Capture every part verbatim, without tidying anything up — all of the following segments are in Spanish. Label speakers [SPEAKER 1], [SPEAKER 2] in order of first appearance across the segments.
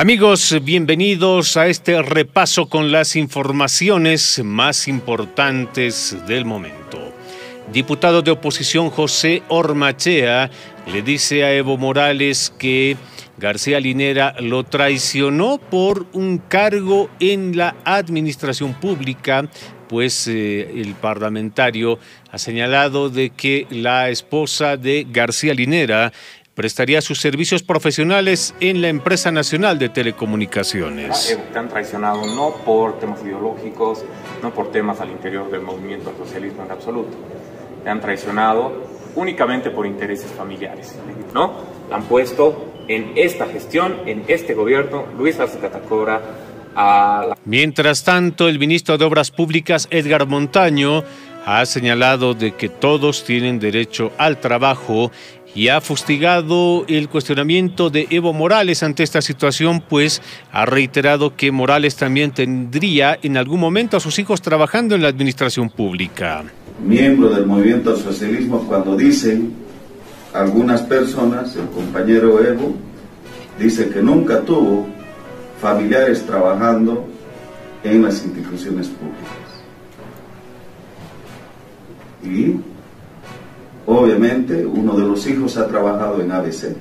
[SPEAKER 1] Amigos, bienvenidos a este repaso con las informaciones más importantes del momento. Diputado de oposición José Ormachea le dice a Evo Morales que García Linera lo traicionó por un cargo en la administración pública, pues eh, el parlamentario ha señalado de que la esposa de García Linera prestaría sus servicios profesionales en la empresa nacional de telecomunicaciones.
[SPEAKER 2] Te han traicionado no por temas ideológicos, no por temas al interior del movimiento al socialismo en absoluto. Te han traicionado únicamente por intereses familiares, ¿no? La han puesto en esta gestión, en este gobierno, Luis Arce Catacora a la...
[SPEAKER 1] Mientras tanto, el ministro de Obras Públicas, Edgar Montaño, ha señalado de que todos tienen derecho al trabajo y ha fustigado el cuestionamiento de Evo Morales ante esta situación, pues ha reiterado que Morales también tendría en algún momento a sus hijos trabajando en la administración pública.
[SPEAKER 3] Miembro del movimiento al socialismo, cuando dicen algunas personas, el compañero Evo dice que nunca tuvo familiares trabajando en las instituciones públicas. Y obviamente uno de los hijos ha trabajado en A B C.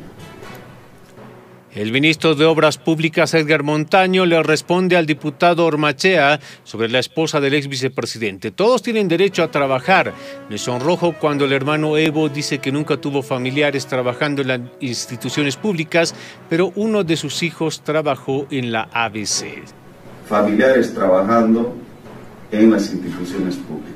[SPEAKER 1] El ministro de Obras Públicas, Edgar Montaño, le responde al diputado Ormachea sobre la esposa del ex vicepresidente. Todos tienen derecho a trabajar. Me sonrojo cuando el hermano Evo dice que nunca tuvo familiares trabajando en las instituciones públicas, pero uno de sus hijos trabajó en la A B C.
[SPEAKER 3] Familiares trabajando en las instituciones públicas.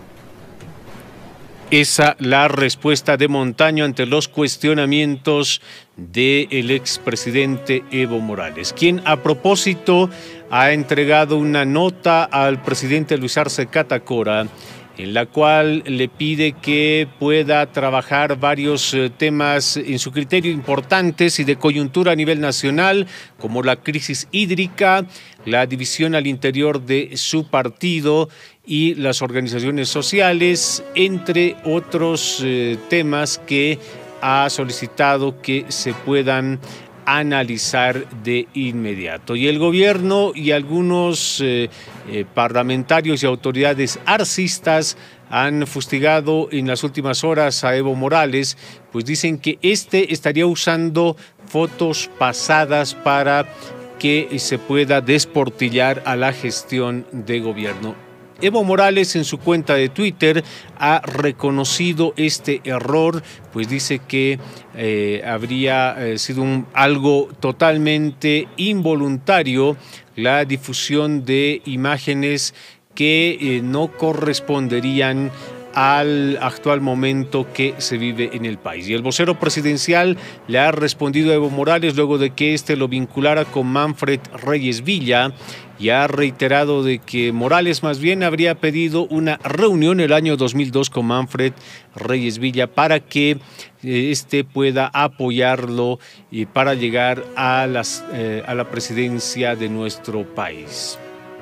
[SPEAKER 1] Esa la respuesta de Montaño ante los cuestionamientos del expresidente Evo Morales, quien a propósito ha entregado una nota al presidente Luis Arce Catacora, en la cual le pide que pueda trabajar varios temas en su criterio importantes y de coyuntura a nivel nacional, como la crisis hídrica, la división al interior de su partido y las organizaciones sociales, entre otros eh, temas que ha solicitado que se puedan analizar de inmediato. Y el gobierno y algunos eh, eh, parlamentarios y autoridades arcistas han fustigado en las últimas horas a Evo Morales, pues dicen que este estaría usando fotos pasadas para que se pueda desportillar a la gestión de gobierno. Evo Morales en su cuenta de Twitter ha reconocido este error, pues dice que eh, habría eh, sido un, algo totalmente involuntario la difusión de imágenes que eh, no corresponderían al actual momento que se vive en el país. Y el vocero presidencial le ha respondido a Evo Morales luego de que éste lo vinculara con Manfred Reyes Villa y ha reiterado de que Morales más bien habría pedido una reunión el año dos mil dos con Manfred Reyes Villa para que éste pueda apoyarlo y para llegar a, las, eh, a la presidencia de nuestro país.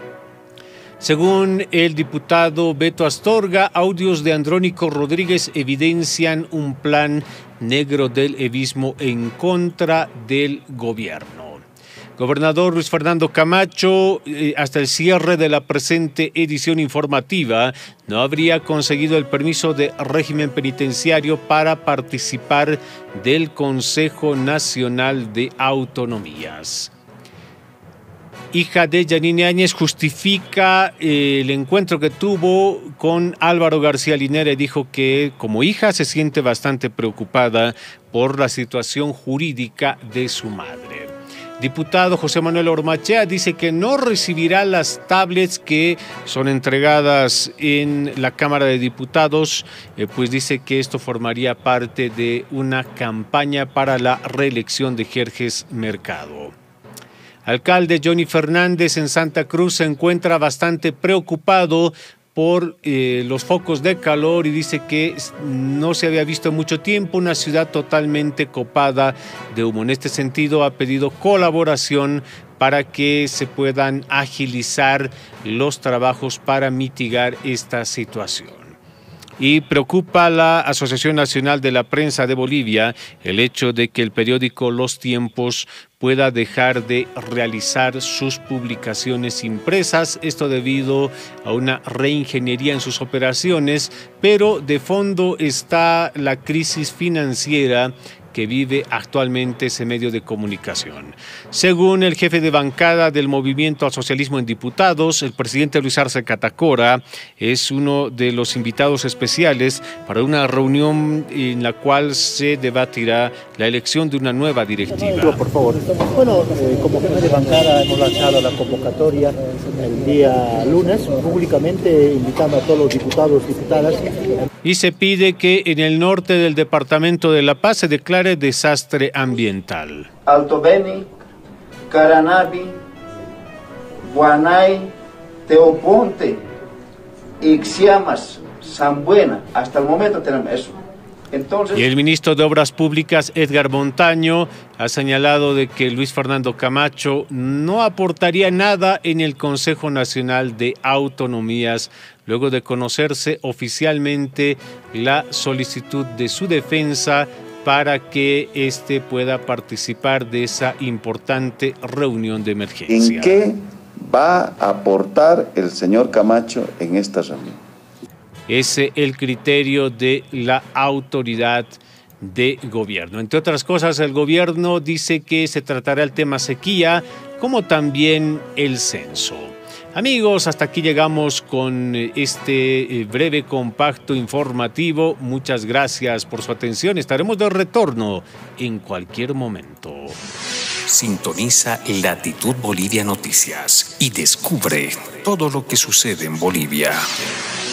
[SPEAKER 1] Según el diputado Beto Astorga, audios de Andrónico Rodríguez evidencian un plan negro del evismo en contra del gobierno. Gobernador Luis Fernando Camacho, eh, hasta el cierre de la presente edición informativa, no habría conseguido el permiso de régimen penitenciario para participar del Consejo Nacional de Autonomías. Hija de Yanine Áñez justifica eh, el encuentro que tuvo con Álvaro García Linera y dijo que como hija se siente bastante preocupada por la situación jurídica de su madre. Diputado José Manuel Ormachea dice que no recibirá las tablets que son entregadas en la Cámara de Diputados, eh, pues dice que esto formaría parte de una campaña para la reelección de Jerjes Mercado. Alcalde Johnny Fernández en Santa Cruz se encuentra bastante preocupado por eh, los focos de calor y dice que no se había visto en mucho tiempo una ciudad totalmente copada de humo. En este sentido ha pedido colaboración para que se puedan agilizar los trabajos para mitigar esta situación. Y preocupa a la Asociación Nacional de la Prensa de Bolivia el hecho de que el periódico Los Tiempos pueda dejar de realizar sus publicaciones impresas, esto debido a una reingeniería en sus operaciones, pero de fondo está la crisis financiera que vive actualmente ese medio de comunicación. Según el jefe de bancada del Movimiento al Socialismo en Diputados, el presidente Luis Arce Catacora es uno de los invitados especiales para una reunión en la cual se debatirá la elección de una nueva directiva.
[SPEAKER 4] Por favor. Bueno, eh, como jefe de bancada hemos lanzado la convocatoria el día lunes, públicamente invitando a todos los diputados y diputadas.
[SPEAKER 1] Y se pide que en el norte del departamento de La Paz se declare desastre ambiental.
[SPEAKER 5] Alto Beni, Caranavi, Guanay, Teoponte, Ixiamas, San Buena. Hasta el momento tenemos eso. Entonces...
[SPEAKER 1] Y el ministro de Obras Públicas, Edgar Montaño, ha señalado de que Luis Fernando Camacho no aportaría nada en el Consejo Nacional de Autonomías, luego de conocerse oficialmente la solicitud de su defensa para que éste pueda participar de esa importante reunión de emergencia.
[SPEAKER 3] ¿En qué va a aportar el señor Camacho en esta reunión?
[SPEAKER 1] Ese es el criterio de la autoridad de gobierno. Entre otras cosas, el gobierno dice que se tratará el tema sequía, como también el censo. Amigos, hasta aquí llegamos con este breve compacto informativo. Muchas gracias por su atención. Estaremos de retorno en cualquier momento.
[SPEAKER 6] Sintoniza Latitud Bolivia Noticias y descubre todo lo que sucede en Bolivia.